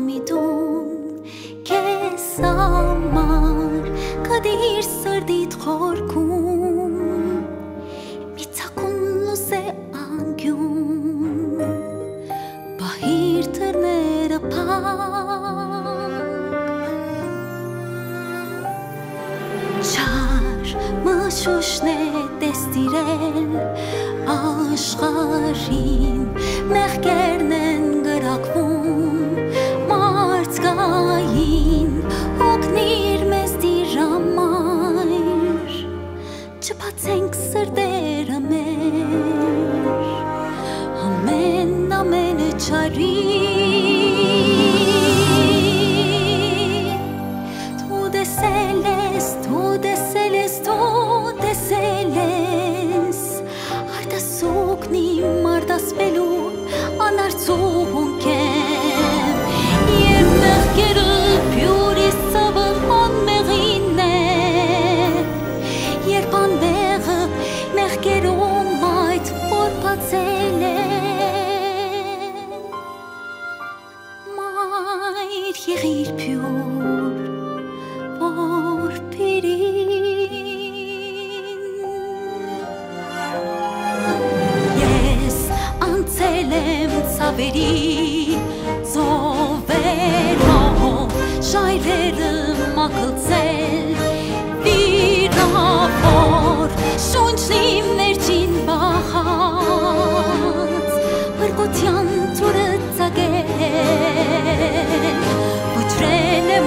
midun kes amar kadir sırdit korkum mitakun se angyum bahir ternera pak char mshushne destirel աշխարհին մեղքերն գրակվում մարդկային օգնիր մեզ դիրամայր չբացենք սրտերը մեր ամեն չարի դու տեսել ես Սուկնի մարդասվելու անարծուն կեմ Եվ մեղքերը պյուրիս ծավը անմեղին է Երբ անմեղը մեղքերում այդ որպացել է Մայր եղիր պյուր, որ պիրի Անցել ցավերի ծովերով շայրերը մաքլցել վիրավոր շունչն իմ ներջին բախած բրկության թուրը ծագել ուջրել եմ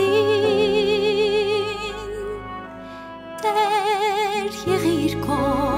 Եղիր քո